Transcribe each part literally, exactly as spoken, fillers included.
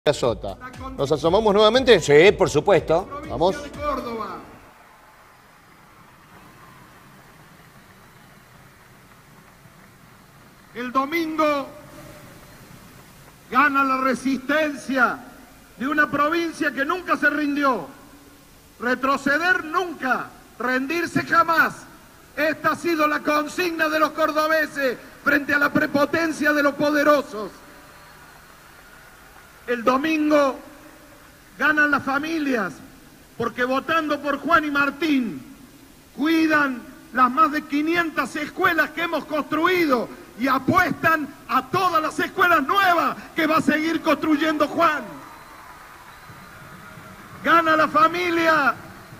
Sota. ¿Nos asomamos nuevamente? Sí, por supuesto. Vamos. Córdoba. El domingo gana la resistencia de una provincia que nunca se rindió. Retroceder nunca, rendirse jamás. Esta ha sido la consigna de los cordobeses frente a la prepotencia de los poderosos. El domingo ganan las familias, porque votando por Juan y Martín, cuidan las más de quinientas escuelas que hemos construido y apuestan a todas las escuelas nuevas que va a seguir construyendo Juan. Gana la familia,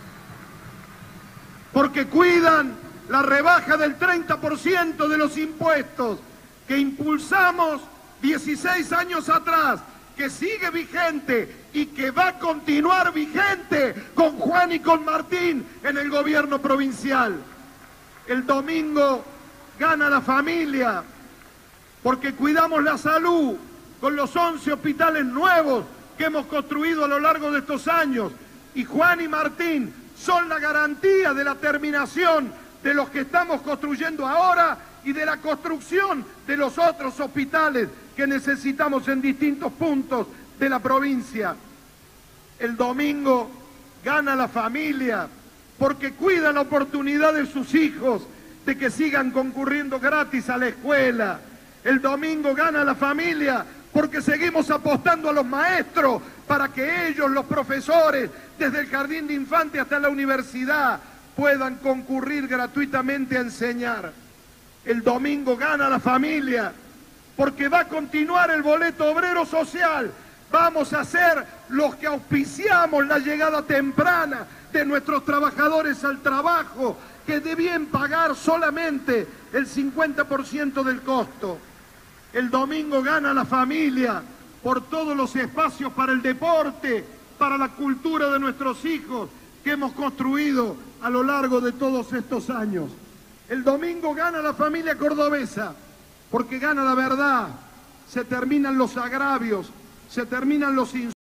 porque cuidan la rebaja del treinta por ciento de los impuestos que impulsamos dieciséis años atrás, que sigue vigente y que va a continuar vigente con Juan y con Martín en el gobierno provincial. El domingo gana la familia, porque cuidamos la salud con los once hospitales nuevos que hemos construido a lo largo de estos años, y Juan y Martín son la garantía de la terminación de los que estamos construyendo ahora y de la construcción de los otros hospitales que necesitamos en distintos puntos de la provincia. El domingo gana la familia, porque cuida la oportunidad de sus hijos de que sigan concurriendo gratis a la escuela. El domingo gana la familia, porque seguimos apostando a los maestros para que ellos, los profesores, desde el jardín de infantes hasta la universidad, puedan concurrir gratuitamente a enseñar. El domingo gana la familia, porque va a continuar el boleto obrero social. Vamos a ser los que auspiciamos la llegada temprana de nuestros trabajadores al trabajo, que debían pagar solamente el cincuenta por ciento del costo. El domingo gana la familia por todos los espacios para el deporte, para la cultura de nuestros hijos que hemos construido a lo largo de todos estos años. El domingo gana la familia cordobesa, porque gana la verdad, se terminan los agravios, se terminan los insultos.